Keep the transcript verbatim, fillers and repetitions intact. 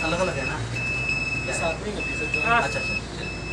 अलग अलग है ना? ये साथ में कर दी सर। अच्छा अच्छा।